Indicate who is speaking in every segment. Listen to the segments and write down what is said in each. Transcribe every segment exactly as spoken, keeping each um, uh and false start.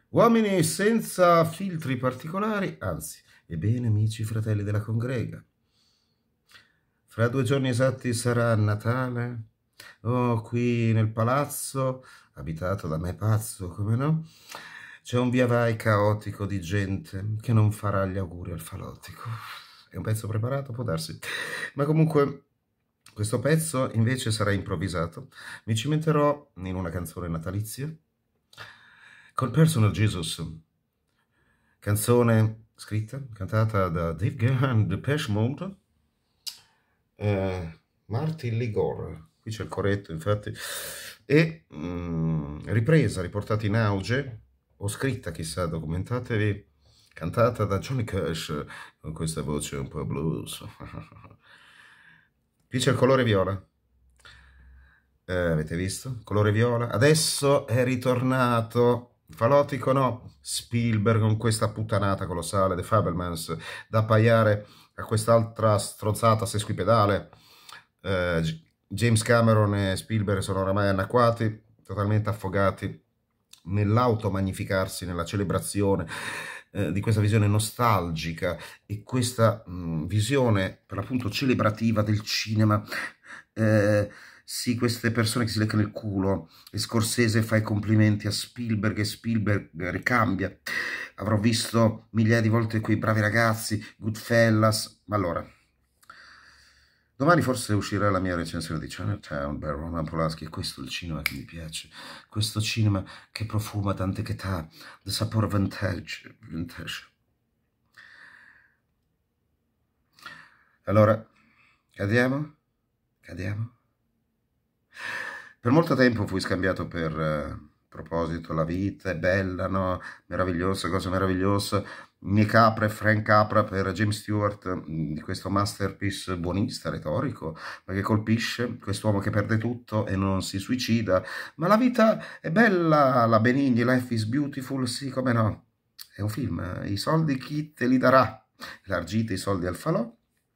Speaker 1: Uomini senza filtri particolari, anzi, ebbene amici fratelli della congrega, fra due giorni esatti sarà Natale. Oh, qui nel palazzo, abitato da me pazzo, come no, c'è un via vai caotico di gente che non farà gli auguri al falotico. È un pezzo preparato? Può darsi. Ma comunque, questo pezzo invece sarà improvvisato. Mi cimenterò in una canzone natalizia col Personal Jesus, canzone scritta, cantata da Dave Gahan, Depeche Mode, eh, Martin Ligor, qui c'è il corretto infatti, e mm, ripresa, riportata in auge, o scritta chissà, documentatevi, cantata da Johnny Cash, con questa voce un po' blues. Qui c'è il colore viola. Eh, avete visto? Colore viola. Adesso è ritornato. Falotico no. Spielberg con questa puttanata colossale, The Fabelmans, da appaiare a quest'altra strozzata sesquipedale. Eh, James Cameron e Spielberg sono oramai anacquati, totalmente affogati nell'automagnificarsi, nella celebrazione eh, di questa visione nostalgica e questa mh, visione per l'appunto celebrativa del cinema. Eh, sì, queste persone che si leccano il culo, e Scorsese fa i complimenti a Spielberg e Spielberg ricambia. Avrò visto migliaia di volte quei bravi ragazzi, Goodfellas, ma allora, domani forse uscirà la mia recensione di Chinatown per Roman Polanski, e questo è il cinema che mi piace, questo cinema che profuma tante età, the sapore vintage, vintage. Allora, cadiamo? Cadiamo? Per molto tempo fui scambiato per eh, proposito, la vita è bella, no? Meravigliosa, cosa meravigliosa. Mie capre, Frank Capra per James Stewart, mh, di questo masterpiece buonista, retorico, ma che colpisce quest'uomo che perde tutto e non si suicida. Ma la vita è bella, la Benigni, Life is Beautiful, sì, come no. È un film, i soldi chi te li darà? Elargite i soldi al falò.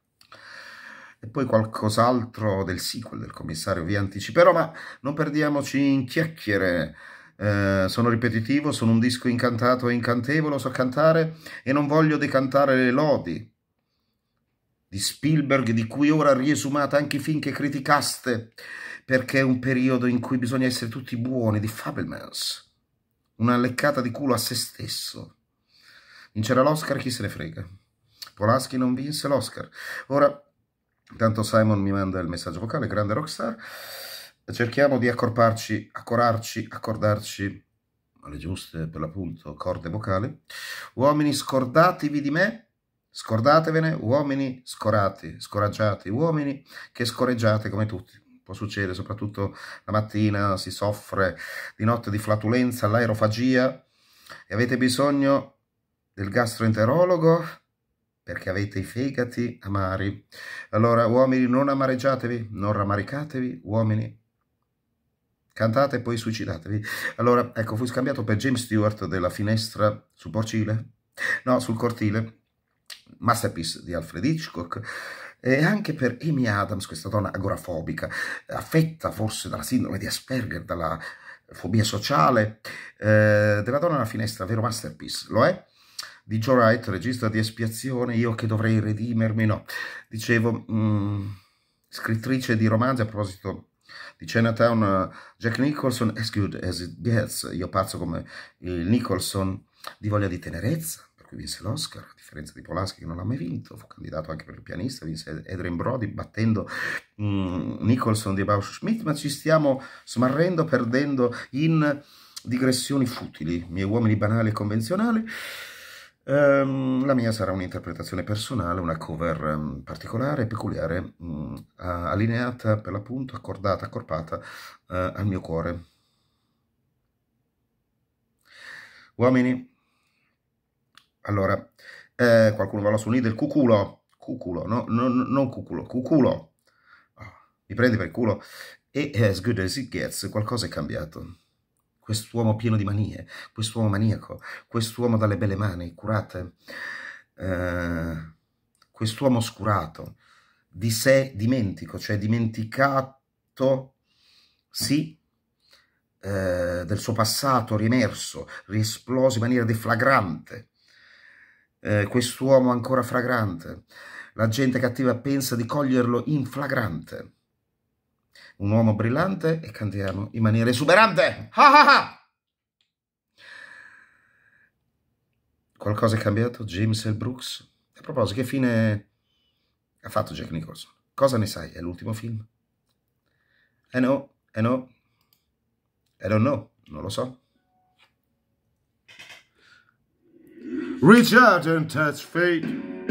Speaker 1: E poi qualcos'altro del sequel del commissario vi anticiperò, ma non perdiamoci in chiacchiere. Eh, sono ripetitivo, sono un disco incantato e incantevole, so cantare e non voglio decantare le lodi di Spielberg, di cui ora riesumate anche i film che criticaste, perché è un periodo in cui bisogna essere tutti buoni, di Fabelmans. Una leccata di culo a se stesso. Vincerà l'Oscar, chi se ne frega. Polanski non vinse l'Oscar. Ora, tanto Simon mi manda il messaggio vocale, grande rockstar. Cerchiamo di accorparci, accorarci, accordarci alle giuste, per l'appunto, corde vocali. Uomini, scordatevi di me, scordatevene, uomini scorati, scoraggiati, uomini che scorreggiate come tutti. Può succedere, soprattutto la mattina, si soffre di notte di flatulenza, l'aerofagia, e avete bisogno del gastroenterologo perché avete i fegati amari. Allora, uomini, non amareggiatevi, non rammaricatevi, uomini, cantate e poi suicidatevi. Allora, ecco, fui scambiato per James Stewart della Finestra sul Porcile, no, sul Cortile, masterpiece di Alfred Hitchcock, e anche per Amy Adams, questa donna agorafobica, affetta forse dalla sindrome di Asperger, dalla fobia sociale, eh, della donna alla finestra, vero masterpiece, lo è? Di Joe Wright, regista di Espiazione, io che dovrei redimermi, no. Dicevo, mh, scrittrice di romanzi, a proposito di Chinatown, uh, Jack Nicholson, as good as it gets, io pazzo come il Nicholson, di Voglia di tenerezza, per cui vinse l'Oscar, a differenza di Polanski che non l'ha mai vinto, fu candidato anche per il pianista, vinse Adrien Brody battendo mh, Nicholson di Bausch Schmidt, ma ci stiamo smarrendo, perdendo in digressioni futili, miei uomini banali e convenzionali. Um, la mia sarà un'interpretazione personale, una cover um, particolare, peculiare, um, allineata per l'appunto, accordata, accorpata uh, al mio cuore. Uomini, allora, eh, qualcuno va su unire il cuculo, cuculo, no, no, non cuculo, cuculo, oh, mi prendi per il culo, e as good as it gets, qualcosa è cambiato. Quest'uomo pieno di manie, quest'uomo maniaco, quest'uomo dalle belle mani curate, eh, quest'uomo oscurato, di sé dimentico, cioè dimenticato, sì, eh, del suo passato riemerso, riesploso in maniera deflagrante. Eh, quest'uomo ancora fragrante. La gente cattiva pensa di coglierlo in flagrante. Un uomo brillante e cantiamo in maniera esuberante. Ah ah ah! Qualcosa è cambiato? James L. Brooks? A proposito, che fine ha fatto Jack Nicholson? Cosa ne sai? È l'ultimo film? Eh no, eh no, I don't know, non lo so. Reach out and touch fate.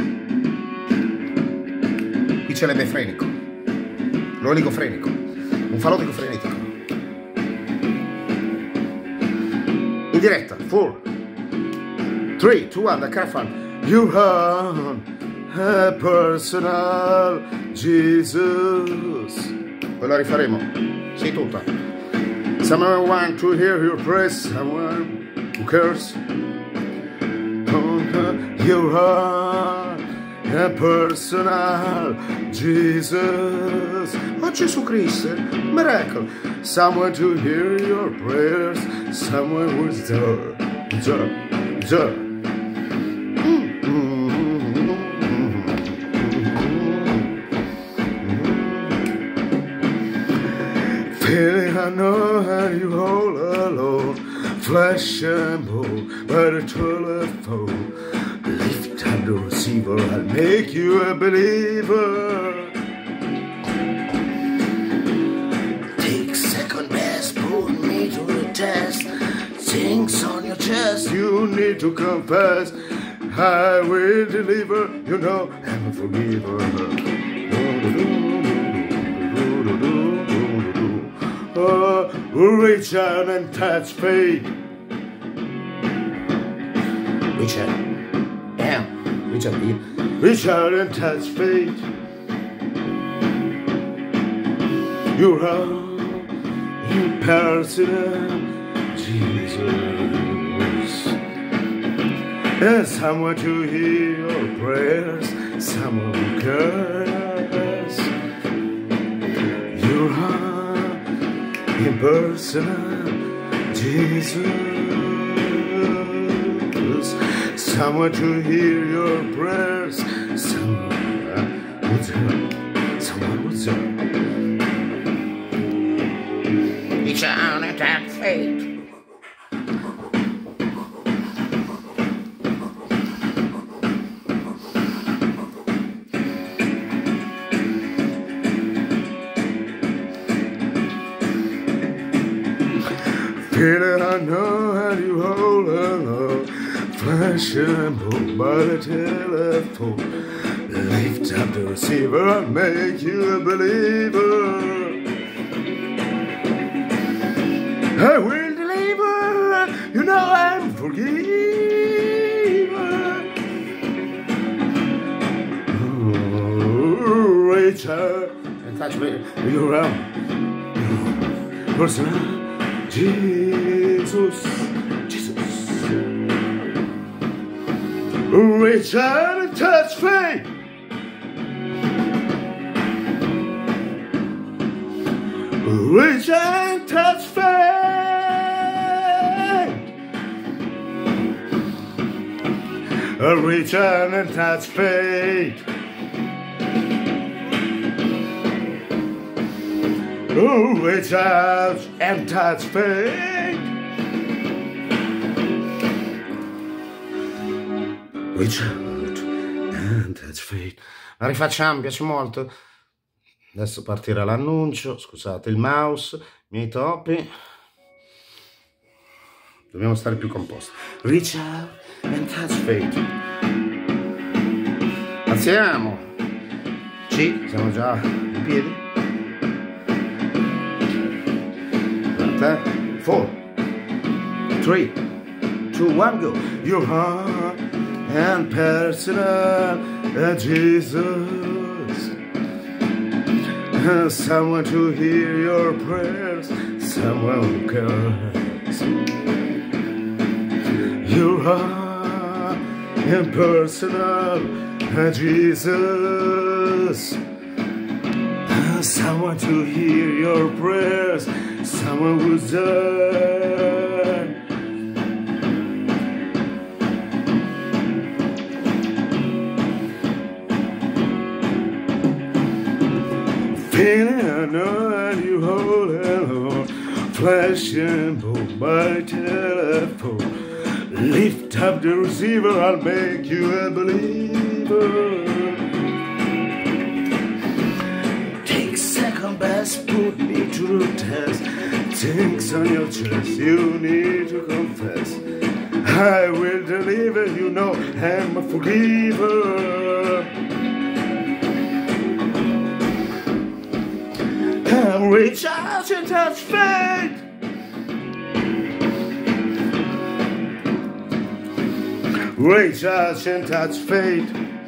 Speaker 1: Qui c'è l'ebefrenico, l'oligofrenico, un falotico frenetico. In diretta, four, three, two, one, da Carfan. You are a personal Jesus. Poi la rifaremo, sì tutta. Someone want to hear your praise, someone who cares. You are a personal Jesus. Oh Gesù Cristo, miracle. Someone to hear your prayers, someone who's there, there, there. Feeling I know how you all alone, flesh and bone, but a telephone. Lift up the receiver, I'll make you a believer. Take second best, put me to the test. Things on your chest, you need to confess. I will deliver, you know I'm a forgiver. Oh, reach out and touch fate. Reach out, yeah, reach out, reach out and touch fate. You're a personal Jesus. And someone to hear your prayers, someone who cares. You're a impersonal Jesus, someone to hear your prayers, someone who's hurt, someone who's hurt. Reach out and touch fate. Feeling I know how you hold alone, flash and boom by the telephone. Lift up the receiver, I'll make you a believer. I will deliver, you know I'm forgiver. Oh, reach out and touch me, you're around. Personal Jesus, Jesus. Reach out and touch fate. Reach out and touch fate. Reach out and touch fate. Oh, reach out and touch fate. Reach out and touch fate. La rifacciamo, mi piace molto. Adesso partirà l'annuncio. Scusate il mouse, i miei topi. Dobbiamo stare più composti. Reach out and touch fate. Alziamo. Sì, siamo già in piedi. Four, three, two, one, go. Your heart and personal Jesus. Someone to hear your prayers, someone who cares. Your heart and personal Jesus. Someone to hear your prayers, someone was there. Feeling I know that you hold it on, flashing by telephone. Lift up the receiver, I'll make you a believer. Take second best, put me to the test. Things on your chest, you need to confess. I will deliver, you know I'm a forgiver. And reach out and touch fate. Reach out and touch fate.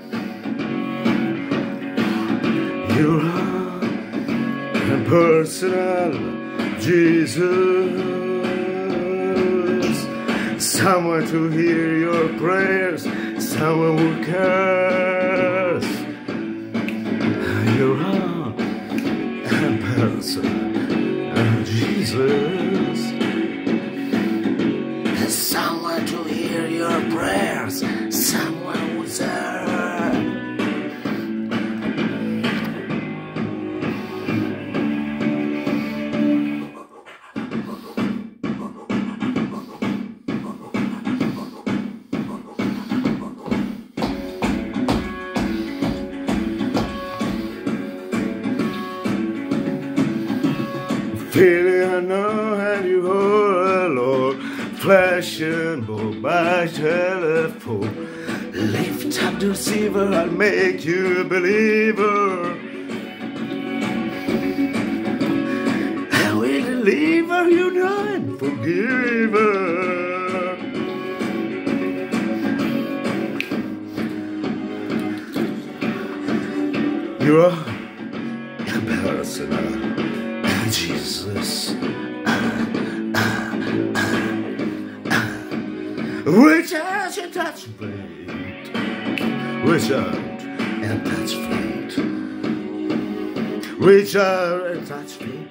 Speaker 1: You are a personal Jesus. Someone to hear your prayers, someone who cares. You are a personal Jesus. Someone to hear your prayers, someone who's there. Feeling I know how you hold, Lord. Flashing by telephone. Lift up the receiver, I'll make you a believer. I will deliver you now and forgiver. You are a personal Jesus. Reach out and touch fate. Reach out and touch fate. Reach out and touch fate.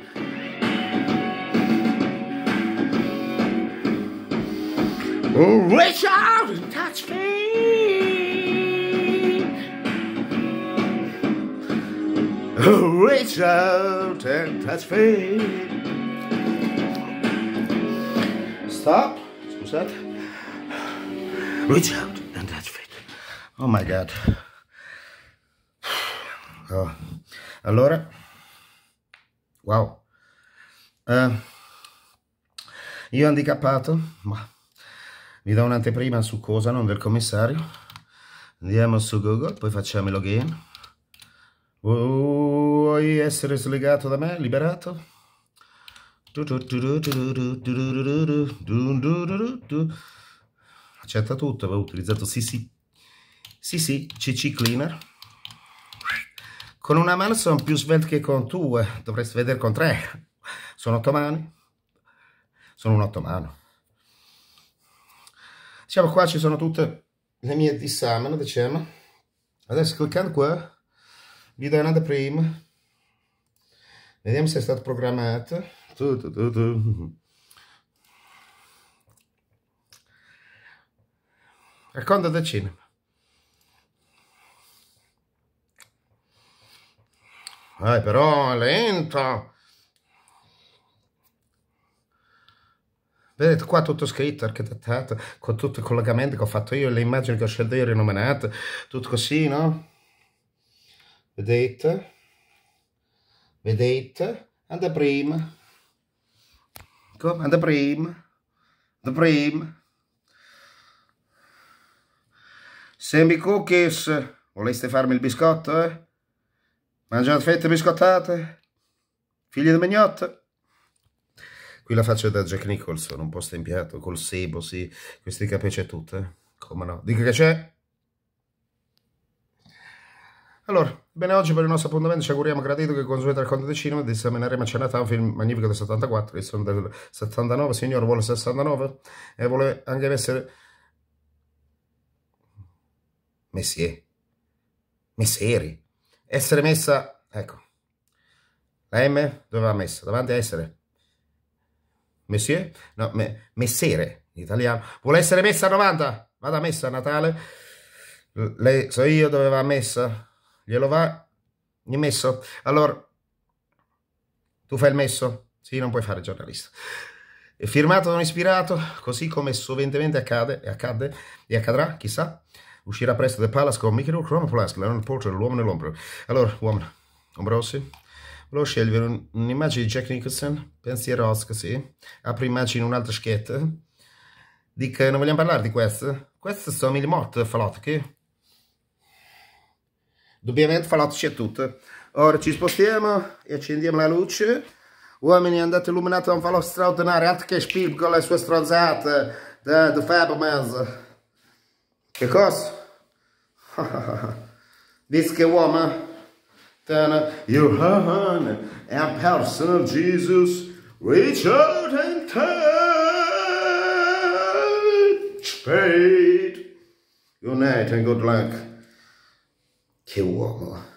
Speaker 1: Oh, reach out and touch fate. Oh, reach out and touch fate. Stop. Scusate. Reach out and touch fate. Oh my God. Oh. Allora, wow. Uh, io handicappato, ma vi do un'anteprima su cosa, non del commissario. Andiamo su Google, poi facciamo il login. Vuoi essere slegato da me, liberato? Accetta tutto, avevo utilizzato sì sì sì sì C C Cleaner. Con una mano sono più svelto che con due, dovresti vedere con tre. Sono otto mani, sono un ottomano. Diciamo qua ci sono tutte le mie dissamene, diciamo. Adesso cliccando qua, vi do un'anteprima. Vediamo se è stato programmato. Tu, tu, tu, tu. Racconta del cinema. Eh, però è lento. Vedete qua tutto scritto, architettato, con tutti i collegamenti che ho fatto io, le immagini che ho scelto io, rinominate, tutto così, no? Vedete? Vedete? Anteprima. Come? Anteprima. Anteprima. Semi cookies. Voleste farmi il biscotto, eh? Mangiate fette biscottate? Figli di mignotta? Qui la faccio da Jack Nicholson, un po' stempiato, col sebo, sì. Questi capisce e tutto, eh? Come no? Dica che c'è? Allora, bene, oggi per il nostro appuntamento ci auguriamo gradito che consuete al Conte del Cinema ed esamineremo a Chinatown, un film magnifico del settantaquattro, io sono del settantanove, signore vuole sessantanove e vuole anche essere Messier, Messieri, essere messa, ecco, la M dove va messa? Davanti a essere Monsieur? No, me, messere, in italiano. Vuole essere messa a novanta? Vada a messa a Natale. Lei, so io dove va a messa? Glielo va? Il messo? Allora, tu fai il messo? Sì, non puoi fare il giornalista. È firmato da un ispirato, così come soventemente accade, e accade, e accadrà, chissà. Uscirà presto The Palace con Michael Chroma Polanski, la non porta dell'uomo nell'ombra. Allora, uomo, Ombrosi, volevo scegliere un'immagine di Jack Nicholson, pensierosa così, apro immagine un'altra scheda, dico, non vogliamo parlare di questo? Queste sono mille morte, falotte, che? Dubbiamente falotte c'è tutto. Ora ci spostiamo e accendiamo la luce. Uomini, andate illuminati da un falò straordinario, altro che Spielberg con le sue stronzate, da The Fablemans. Che cosa? Dici che uomo? Your hand and personal Jesus, reach out and touch fate. Good night and good luck. Che uomo.